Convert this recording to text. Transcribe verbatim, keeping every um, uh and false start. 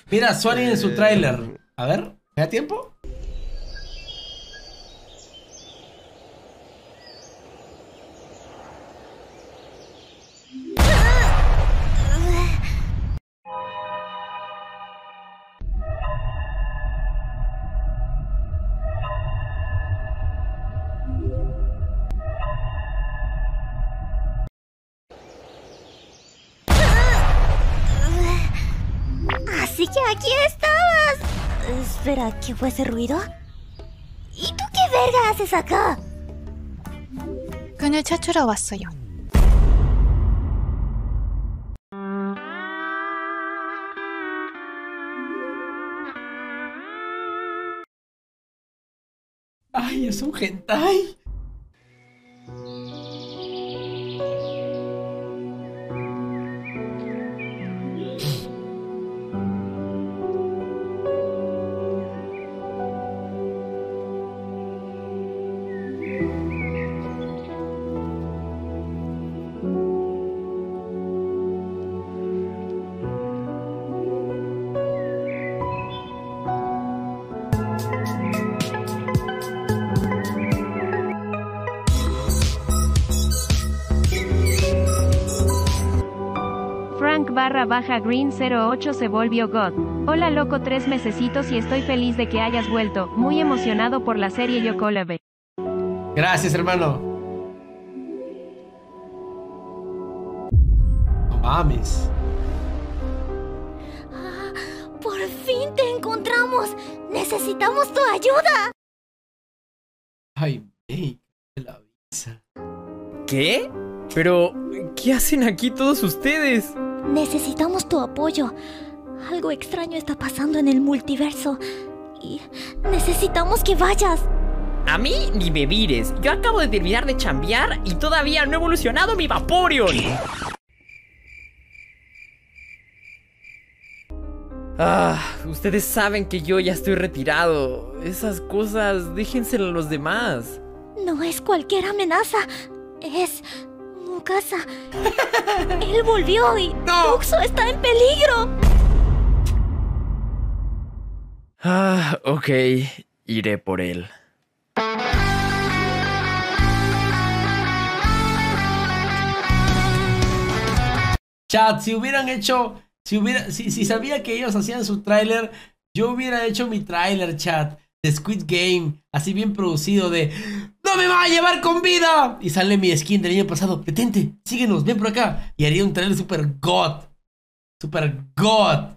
Mira, Sony en su Eh, tráiler. A ver, ¿me da tiempo? Así que aquí estabas. Espera, ¿qué fue ese ruido? ¿Y tú qué verga haces acá? 그녀 찾으러 왔어요. Ay, es un hentai. Frank barra baja Green cero ocho se volvió God. Hola loco, tres mesecitos y estoy feliz de que hayas vuelto. Muy emocionado por la serie Yokolabe. Gracias, hermano. No mames. Ah, por fin te encontramos. Necesitamos tu ayuda. Ay, hey, la visa. ¿Qué? Pero, ¿qué hacen aquí todos ustedes? Necesitamos tu apoyo. Algo extraño está pasando en el multiverso. Y necesitamos que vayas. A mí ni me mires. Yo acabo de terminar de chambear y todavía no he evolucionado mi Vaporeon. Ah, ustedes saben que yo ya estoy retirado. Esas cosas, déjenselo a los demás. No es cualquier amenaza. Es Mukasa. Él volvió y No. Tuxo está en peligro. Ah, ok. Iré por él. Chat, si hubieran hecho, si hubiera, si, si sabía que ellos hacían su tráiler, yo hubiera hecho mi tráiler, chat, de Squid Game, así bien producido de ¡no me va a llevar con vida! Y sale mi skin del año pasado, detente, síguenos, ven por acá. Y haría un tráiler super god, super god.